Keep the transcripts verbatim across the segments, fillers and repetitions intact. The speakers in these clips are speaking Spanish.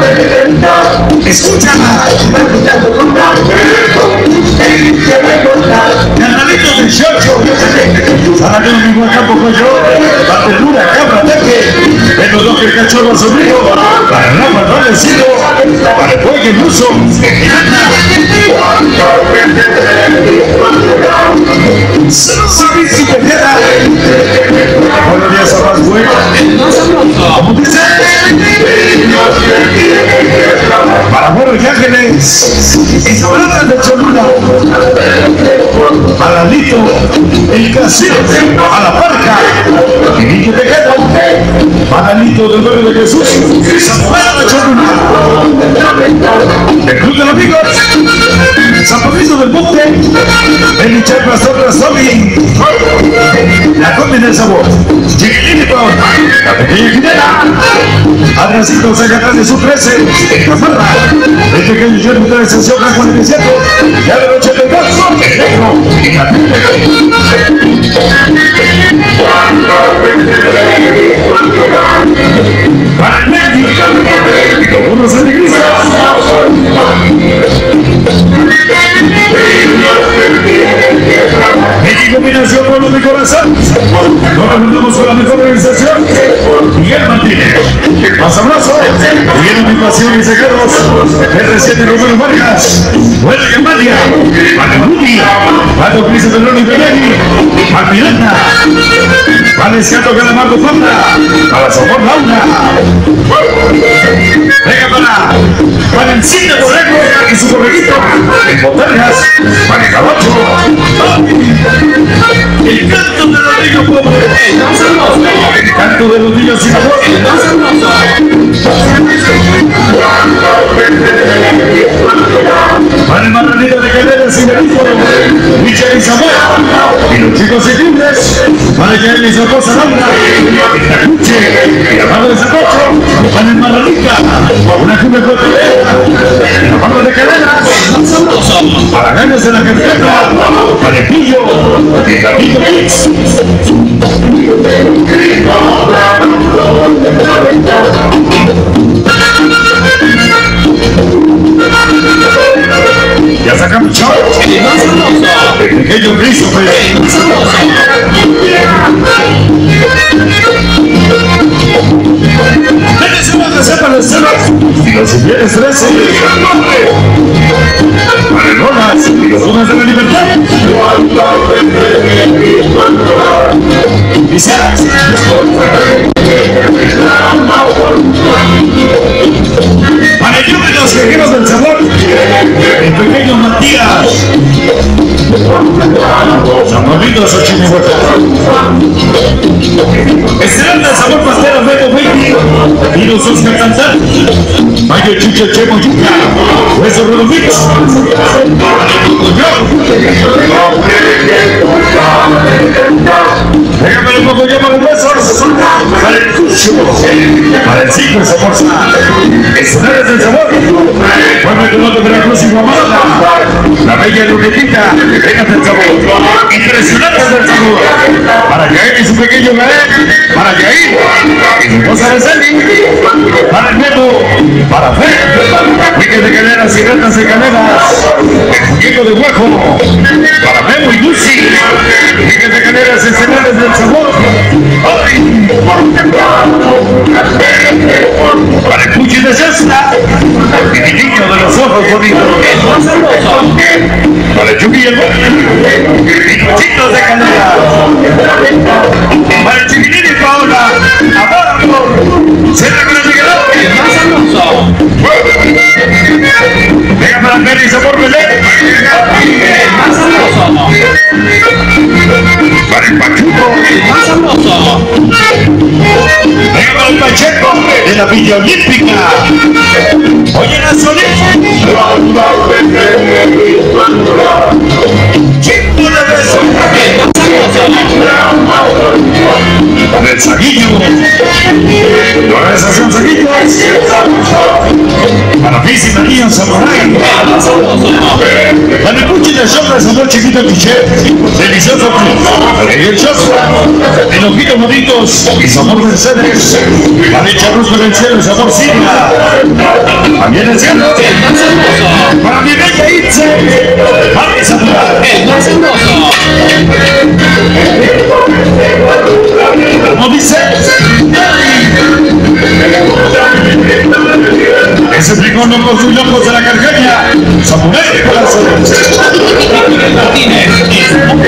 Escúchala. Carnalito dieciocho. Salario mismo acá poco yo. La ternura cabra teque. En los dos que el cachorro sonrío. Para no guardar el cielo. Para el buey el uso. Si te queda. Buenos días a más buena. ¿Cómo dice? Para Buenos Ángeles, Esmeraldas de Cholula, para Lito, el casero, a la parca, y que te queda, para Lito del Barrio de Jesús, San Pedro de Cholula, el Club de los Amigos, San Patricio del Monte, el Michel Pastor Razomi, la combi del sabor, Chiquitito, la pequeña Quinera, Adracito Zacatán de su trece, en Camarra, el pequeño yerno de la estación K cuarenta y siete, ya del ochenta y dos, el negro y la para el México, los burros alegristas. En combinación con los de corazón, nos reunimos con la mejor organización, Miguel Martínez, más abrazo, Miguel Unificación y Segueros, R siete Romero Vargas, Buena Campaña, Paco Rudy, Paco Cristo de Loni Pellegrini, Martiranda, Valescato Calamardo Fonda, para Somor Laura, venga para, para el cine Borrego y su borreguito, en Botellas, para el Cabacho, el canto de los niños pobres, el canto de los niños sin amor, para el marranito de Cadenas y Benito, Michel y Samuel, y los chicos y libres, para Yael y su esposa Laura, el Tacuche, y la mano de Zacocho, para el marranita, una cumbia cotelera, la mano de Cadenas, para ganas de la carpeta, para el pillo, y David Mix. Ya sacamos chao. El pequeño Christopher. Denles una receta para el cero. Y los sugieres trece. Para el Rolas y los Dunas de la Libertad. Dice. Para el club de los guerreros del sabor, el pequeño Matías, San Pablito de Xochimilco, Esmeralda del sabor pastero Beto Baby, y los Oscar Cantar, Mayo Chucho Chemo Yuca, Hueso Rodovich, déjame un poco yo para los huesos, para el Cucho, para el Cinco de Zamorza, Esmeraldas del sabor, Pueblo de Norte de la Cruz y Guamala, la bella lunetita, Vegas del sabor, Impresionantes del sabor, para Yael y su pequeño Gael, para Yair y su esposa de Celi, para el Neto, para Fer, Miguel de Caneras y Retas de Caneras, el Juguito de Huejo, para Memo y Dulce, Miguel de Caneras y Esmeraldas del sabor, para el Puchi de Cesta, el niño de los ojos bonitos, para el Chucky y el Chiquitos de Canela, para el Chiquitín y Paola, amor, amor, cierra con el Miguelón, venga para el Meli y Sabor Belén, para el Pachuco, venga para el Pacheco de la Villa Olímpica, oye la solita, chico de beso, del Saguillo. La organización Saquitos. Para Pizzi María Samurai. Para el cuchi de shop de sabor chiquito cliché. Delicioso club. El shop. En ojitos bonitos y sabor Mercedes. Para el charrusco del cielo y sabor Signa. También el cielo. Para mi bella Itze. Para mi Samurai. El más hermoso. Como dice. Ese frijol locos y locos de la carcaña. Samurai Corazón. Martínez es un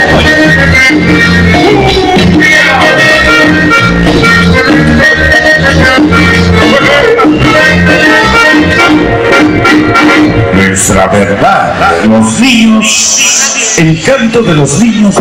Nuestra verdad, los niños, el canto de los niños.